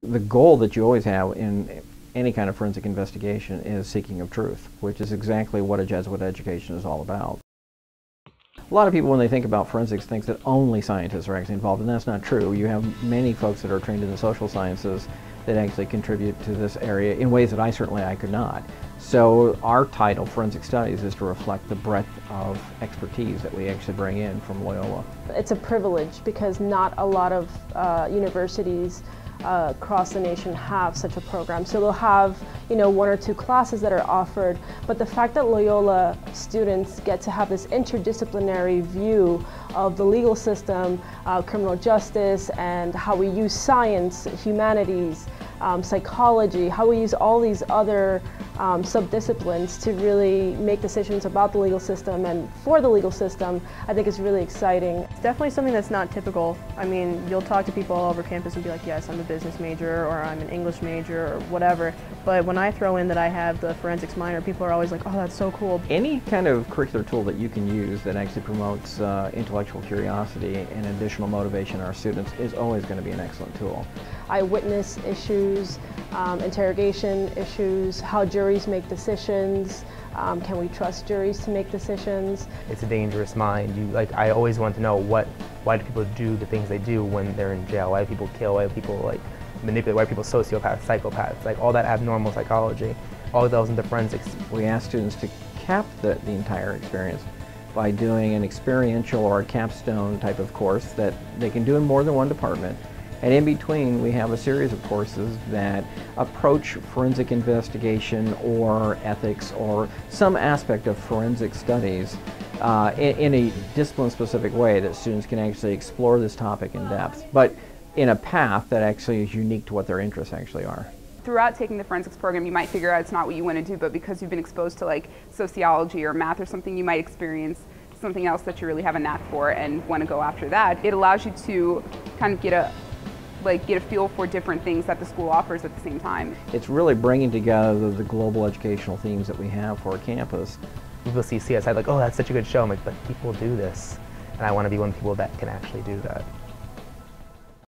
The goal that you always have in any kind of forensic investigation is seeking of truth, which is exactly what a Jesuit education is all about. A lot of people, when they think about forensics, think that only scientists are actually involved, and that's not true. You have many folks that are trained in the social sciences that actually contribute to this area in ways that I could not. So our title, Forensic Studies, is to reflect the breadth of expertise that we actually bring in from Loyola. It's a privilege because not a lot of universities across the nation have such a program. So they'll have, one or two classes that are offered, but the fact that Loyola students get to have this interdisciplinary view of the legal system, criminal justice, and how we use science, humanities, psychology, how we use all these other subdisciplines to really make decisions about the legal system and for the legal system, I think is really exciting. It's definitely something that's not typical. I mean, you'll talk to people all over campus and be like, yes, I'm a business major, or I'm an English major, or whatever. But when I throw in that I have the forensics minor, people are always like, oh, that's so cool. Any kind of curricular tool that you can use that actually promotes intellectual curiosity and additional motivation in our students is always going to be an excellent tool. Eyewitness issues, interrogation issues, how juries make decisions, can we trust juries to make decisions? It's a dangerous mind. I always want to know why do people do the things they do when they're in jail? Why do people kill? Why do people manipulate? Why are people sociopaths, psychopaths? All that abnormal psychology, all of those into forensics. We ask students to cap the entire experience by doing an experiential or a capstone type of course that they can do in more than one department. And in between, we have a series of courses that approach forensic investigation or ethics or some aspect of forensic studies in a discipline-specific way that students can actually explore this topic in depth, but in a path that actually is unique to what their interests actually are. Throughout taking the forensics program, you might figure out it's not what you want to do, but because you've been exposed to sociology or math or something, you might experience something else that you really have a knack for and want to go after that. It allows you to kind of get a feel for different things that the school offers at the same time. It's really bringing together the global educational themes that we have for our campus. People see CSI like, oh, that's such a good show. I'm like, but people do this, and I want to be one of the people that can actually do that.